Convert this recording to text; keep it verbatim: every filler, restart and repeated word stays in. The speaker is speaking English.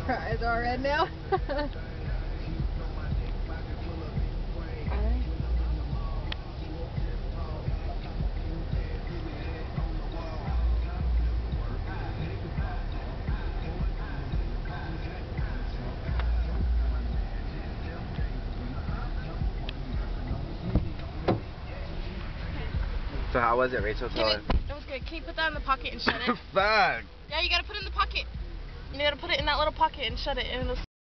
Her eyes are red now. So how was it, Rachel? Tell her. It was good. Can you put that in the pocket and shut it? Fuck! Yeah, you gotta put it in the pocket. You gotta put it in that little pocket and shut it, and it'll